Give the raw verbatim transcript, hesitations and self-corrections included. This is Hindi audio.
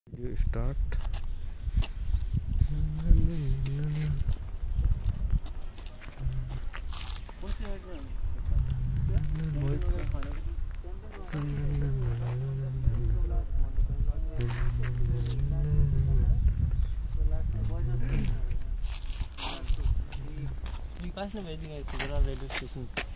You start. विकास ने भेज दिया रेलवे स्टेशन